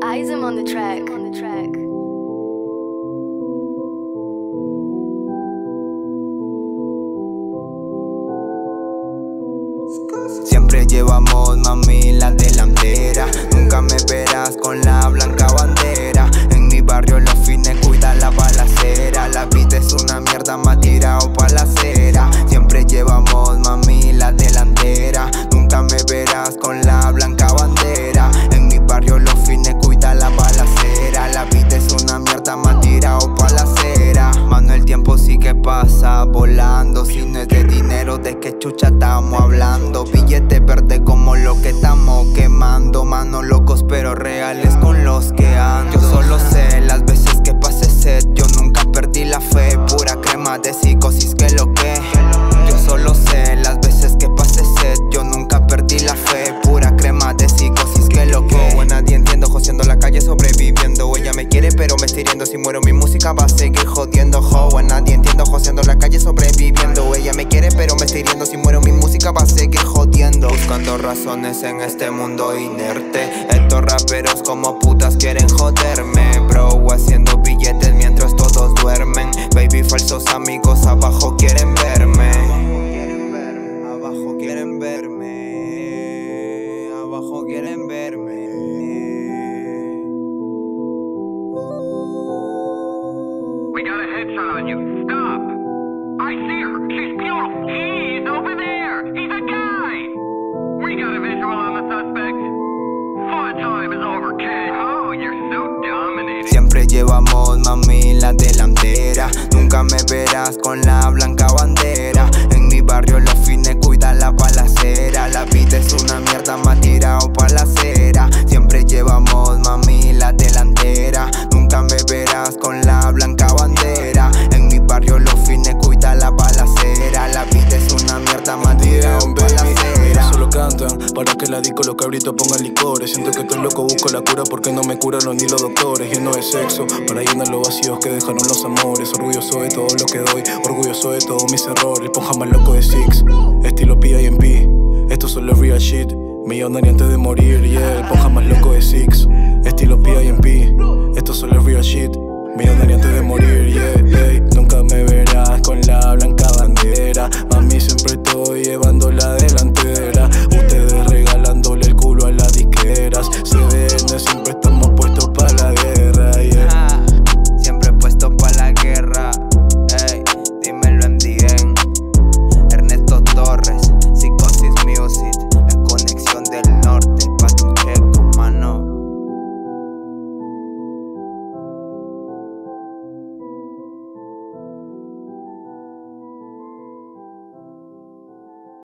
Eisem on the track. Siempre llevamos, mami, la delantera. Nunca me verás con la blanca bandera. En mi barrio los fines cuidan la balacera. La vida es una mierda, me ha tirado pa' la acera. Siempre llevamos, mami, la delantera. Nunca me verás con la blanca bandera. En mi barrio los fines cuidan la balacera. La vida es una mierda, me ha tirado pa' la acera. Mano, el tiempo sí que pasa volando. Si no es de dinero, ¿de qué chucha estamos hablando? Billetes verdes como lo que estamos quemando. Mano, locos pero reales con los que ando. Yo solo sé las veces que pasé sed. Yo nunca perdí la fe. Pura crema de psicosis que lo que. Yo solo sé las veces que pasé sed. Yo nunca perdí la fe. Pura crema de psicosis que lo que. A nadie entiendo, joseando la calle sobreviviendo. Ella me quiere pero me estoy hiriendo. Si muero mi música va a seguir jodiendo. A nadie entiendo, joseando la calle sobreviviendo. Ella me quiere pero me estoy hiriendo. Si muero mi música va a seguir jodiendo. Buscando razones en este mundo inerte. Estos raperos como putas quieren joderme, bro. Haciendo billetes mientras todos duermen. Baby, falsos amigos abajo quieren verme. Abajo quieren verme. Abajo quieren verme. We got a headshot on you. Stop. I see her. She's beautiful. He's over there. He's a guy. We got a visual on the suspect. Fun time is over, kid. Oh, you're so dominating. Siempre llevamos, mami, la delantera. Nunca me verás con la blanca bandera. En mi barrio los fines cuidan la balacera. La vida es una mierda, me ha tirado pa' la acera. Siempre llevamos, mami, la delantera. Nunca me verás con la blanca bandera. En mi barrio los fines cuidan la balacera. La vida es una mierda, me ha tirado pa' la acera. Solo cantan para que la disco los cabritos pongan licores. Siento que estoy loco, busco la cura porque no me curaron ni los doctores. Lleno de sexo para llenar los vacíos que dejaron los amores. Orgulloso de todo lo que doy, orgulloso de todos mis errores. Ponja más loco de Six, estilo P.I.M.P. Estos son los real shit, millonario antes de morir, yeah.